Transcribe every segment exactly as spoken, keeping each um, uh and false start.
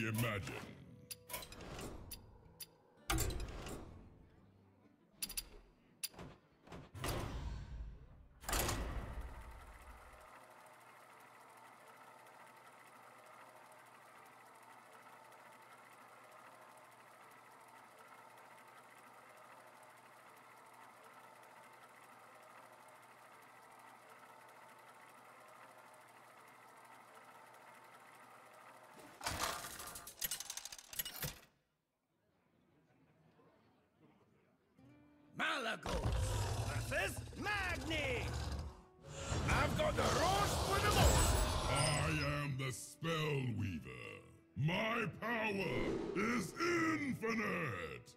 imagine. Malygos versus Magni! I've got the roast for the most! I am the Spell Weaver. My power is infinite!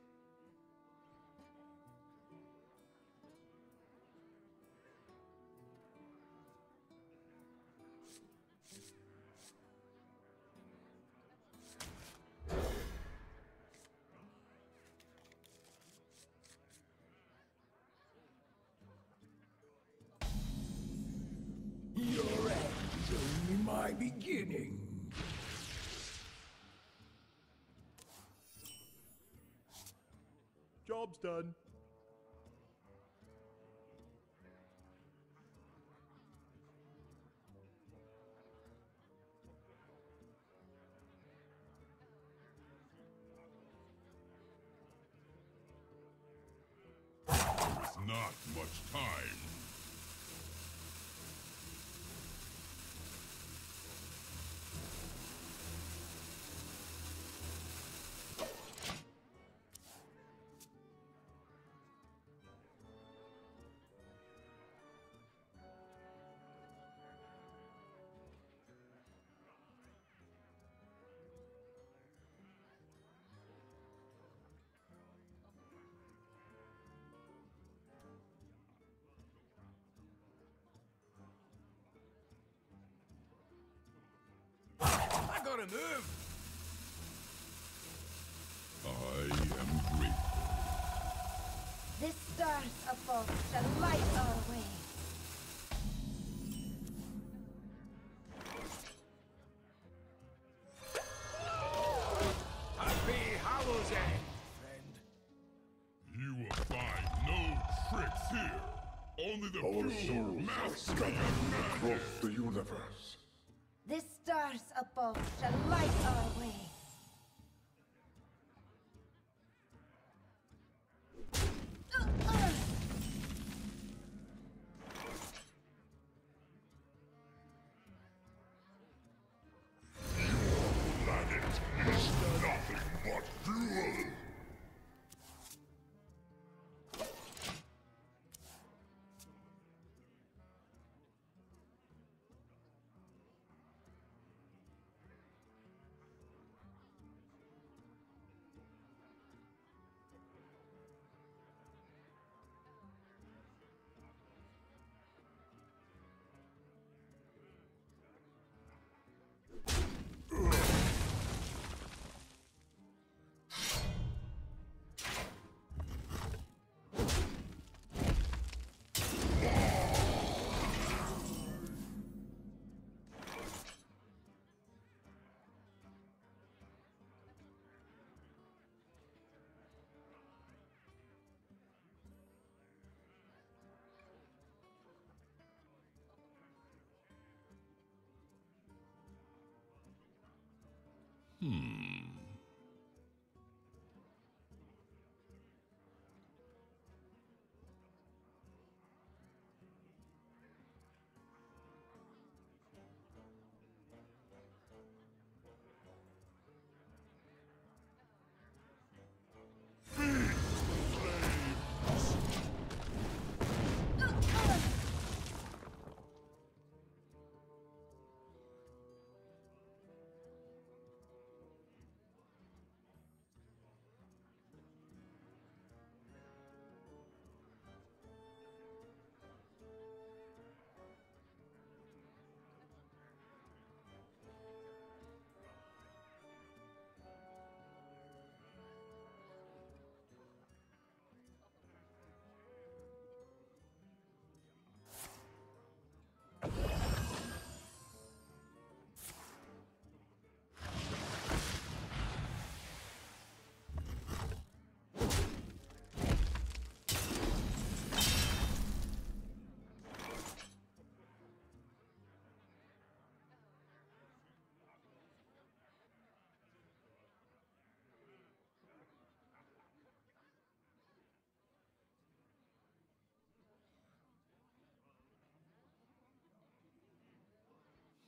Your end is only my beginning. Job's done. There's not much time. I gotta move! I am grateful. The stars above shall light our way. Happy Hallows End, friend. You will find no tricks here. Only the Our pure souls are mastery scattered of magic. across the universe. The stars above shall light our way. Planet is nothing but fuel.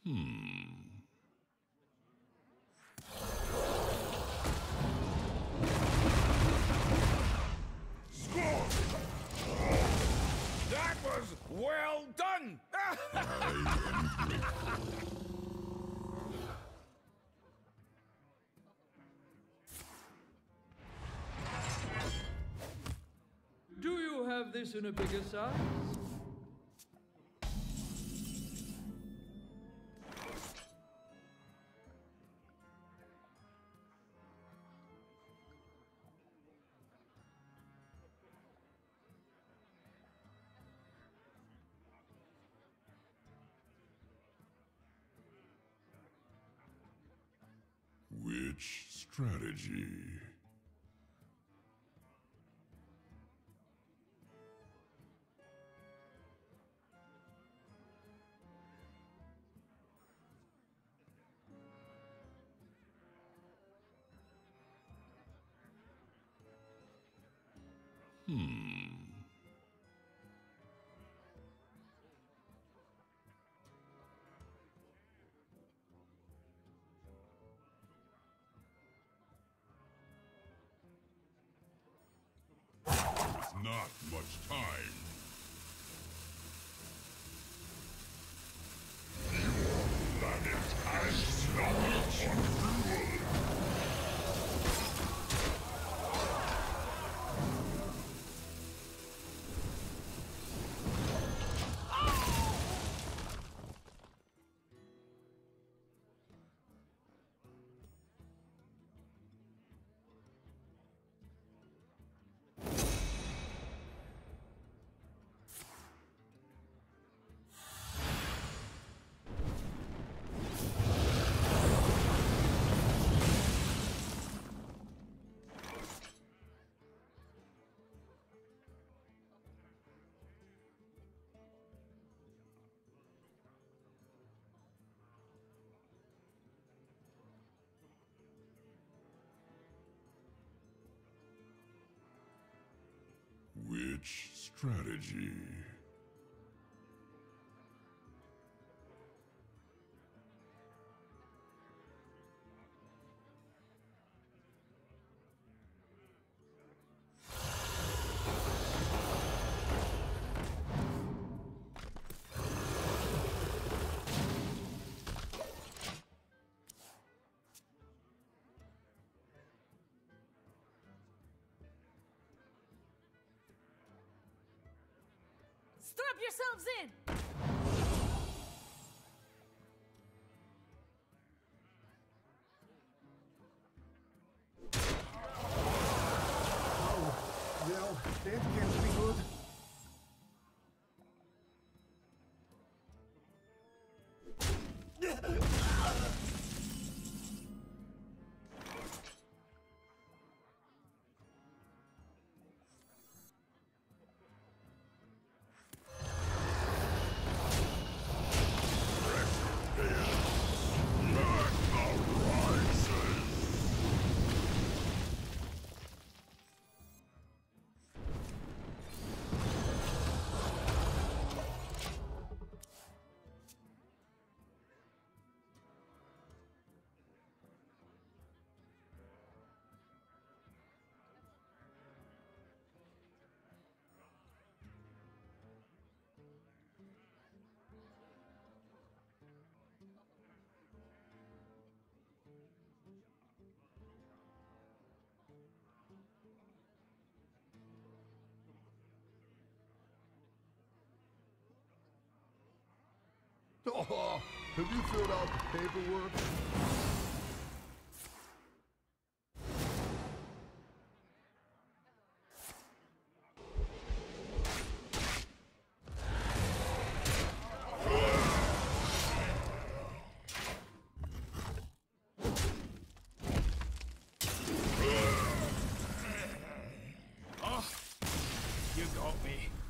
Hmm. Score! That was well done! I am grateful. Do you have this in a bigger size? Which strategy? Hmm. There's not much time. Planet has knowledge on fuel. Which strategy? Strap yourselves in! Well, that can't be good. Oh, have you filled out the paperwork? Oh, you got me.